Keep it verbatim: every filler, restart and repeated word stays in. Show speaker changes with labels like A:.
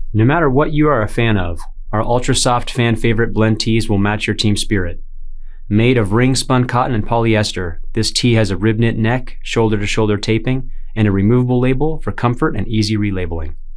A: No matter what you are a fan of, our Ultra Soft fan favorite blend tees will match your team spirit. Made of ring spun cotton and polyester, this tee has a rib knit neck, shoulder to shoulder taping, and a removable label for comfort and easy relabeling.